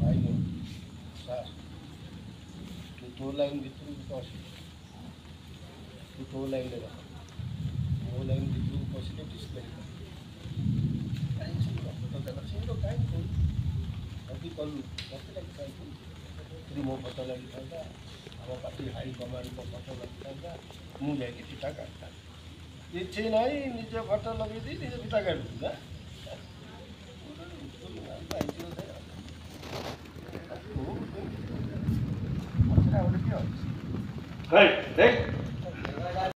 ଆଜ୍ଞା ସାର୍ ତୁ ତୋ ଲାଇନ୍ ଭିତରକୁ ପଶି ତୁ ତୋ ଲାଇନ୍ରେ ରହ ମୋ ଲାଇନ୍ ଭିତରକୁ ପଶିଲେ ଡିସ୍କରେଜ କାହିଁକି ସେଗୁଡ଼ା ଫଟୋ ଦେଲା ସେଗୁଡ଼ା କାହିଁକି କରୁ ଯଦି କଲୁ ମୋତେ ଲାଗି କାହିଁକି ଯଦି ମୋ ଫଟୋ ଲାଗିଥାନ୍ତା ଆମ ପାର୍ଟି ହାଇକମାଣ୍ଡଙ୍କ ଫଟୋ ଲାଗିଥାନ୍ତା ମୁଁ ଯାଇକି ଫିତା କାଟିଥାନ୍ତି କିଛି ନାହିଁ ନିଜ ଫଟୋ ଲଗେଇ ଦେଇ ନିଜ ଫିତା କାଟିବୁ ନା